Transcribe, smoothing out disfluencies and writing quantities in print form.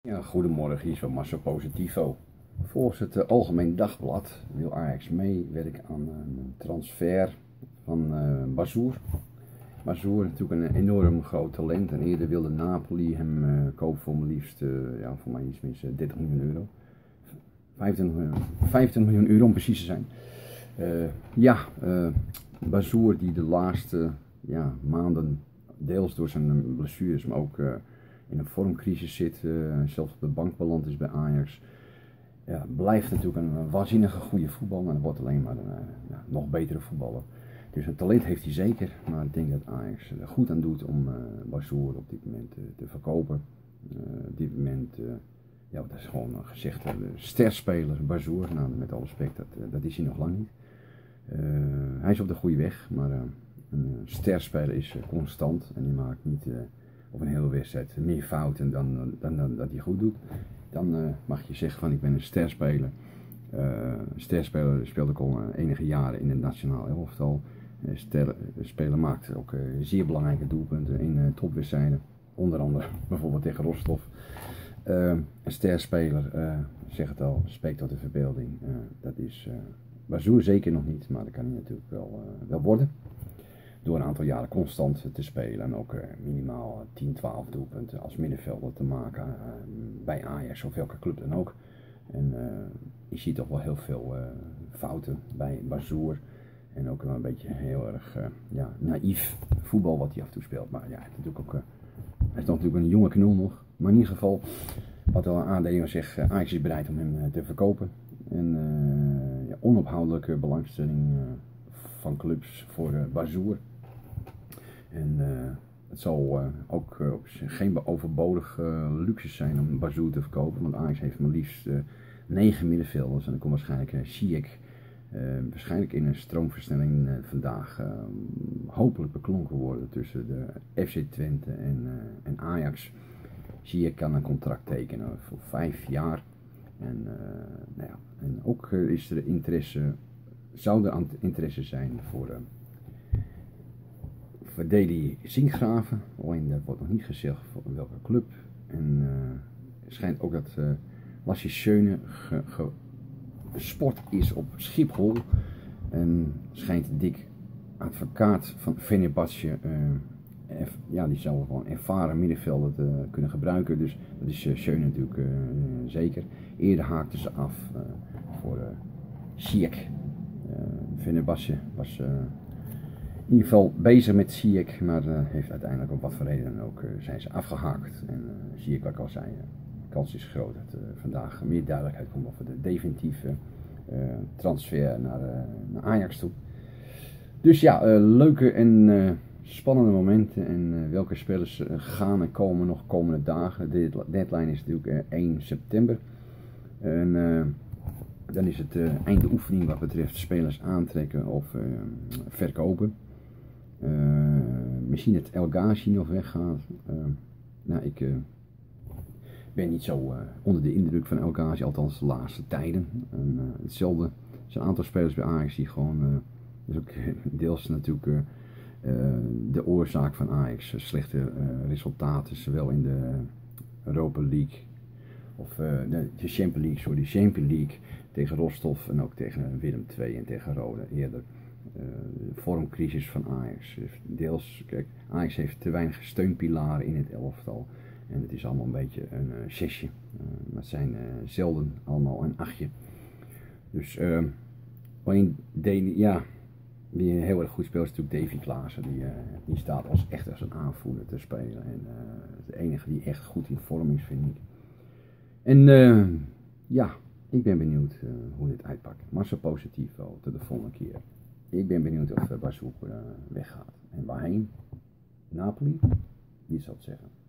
Ja, goedemorgen, hier is van Marcel Positivo. Volgens het Algemeen Dagblad wil Ajax meewerken aan een transfer van Bazoer. Bazoer is natuurlijk een enorm groot talent en eerder wilde Napoli hem kopen voor maar liefst, voor mij iets mis 30 miljoen euro. 25 miljoen euro om precies te zijn. Bazoer die de laatste maanden deels door zijn blessures, maar ook in een vormcrisis zit, zelfs op de bank beland is bij Ajax. Ja, blijft natuurlijk een waanzinnige goede voetballer, maar dat wordt alleen maar een nog betere voetballer. Dus een talent heeft hij zeker, maar ik denk dat Ajax er goed aan doet om Bazoer op dit moment te verkopen. Op dit moment, dat is gewoon gezegd, de sterspeler Bazoer, nou, met alle respect, dat is hij nog lang niet. Hij is op de goede weg, maar een sterspeler is constant en die maakt niet op een hele wedstrijd meer fouten dan dat hij goed doet. Dan mag je zeggen van ik ben een sterspeler. Een sterspeler speelt ook al enige jaren in het nationaal elftal. De speler maakt ook zeer belangrijke doelpunten in topwedstrijden. Onder andere bijvoorbeeld tegen Rostov. Een sterspeler, zeg het al, spreekt tot de verbeelding. Dat is Bazoer zeker nog niet, maar dat kan hij natuurlijk wel worden. Door een aantal jaren constant te spelen en ook minimaal 10, 12 doelpunten als middenvelder te maken bij Ajax of welke club dan ook. En je ziet toch wel heel veel fouten bij Bazoer en ook wel een beetje heel erg naïef voetbal wat hij af en toe speelt. Maar ja, hij is natuurlijk een jonge knul nog, maar in ieder geval wat al AD zegt, Ajax is bereid om hem te verkopen. En onophoudelijke belangstelling van clubs voor Bazoer. En het zal ook geen overbodige luxe zijn om Bazoer te verkopen, want Ajax heeft maar liefst 9 middenvelders en dan komt waarschijnlijk Ziyech waarschijnlijk in een stroomversnelling vandaag hopelijk beklonken worden tussen de FC Twente en Ajax. Ziyech kan een contract tekenen voor 5 jaar en ook is er zou er interesse zijn voor Deli Sinkgraven, alleen dat wordt nog niet gezegd voor welke club. En het schijnt ook dat Lasse Schöne gesport is op Schiphol. En schijnt Dick, advocaat van Fenerbahce, die zou gewoon ervaren middenvelder te kunnen gebruiken. Dus dat is Schöne natuurlijk zeker. Eerder haakten ze af voor Ziyech. Fenerbahce was in ieder geval bezig met Ziyech, maar heeft uiteindelijk op wat voor reden ook zijn ze afgehaakt. En Ziyech, wat ik al zei, de kans is groot dat vandaag meer duidelijkheid komt over de definitieve transfer naar Ajax toe. Dus ja, leuke en spannende momenten en welke spelers gaan en komen nog komende dagen. De deadline is natuurlijk 1 september. En dan is het einde oefening wat betreft spelers aantrekken of verkopen. Misschien dat El Ghazi nog weggaat. Ik ben niet zo onder de indruk van El Ghazi, althans de laatste tijden. Hetzelfde, er zijn een aantal spelers bij Ajax die gewoon, dat is ook deels natuurlijk de oorzaak van Ajax, slechte resultaten, zowel in de Europa League of de Champions League tegen Rostov en ook tegen Willem II en tegen Roda eerder. De vormcrisis van Ajax. Deels, kijk, Ajax heeft te weinig steunpilaren in het elftal. En het is allemaal een beetje een zesje. Maar het zijn zelden allemaal een achtje. Dus alleen wie heel erg goed speelt is natuurlijk Davy Klaassen. Die staat echt als een aanvoerder te spelen. En de enige die echt goed in vorm is, vind ik. En ik ben benieuwd hoe dit uitpakt. Maar zo positief wel, tot de volgende keer. Ik ben benieuwd of Bazoer weggaat. En waarheen? Napoli? Wie zal het zeggen?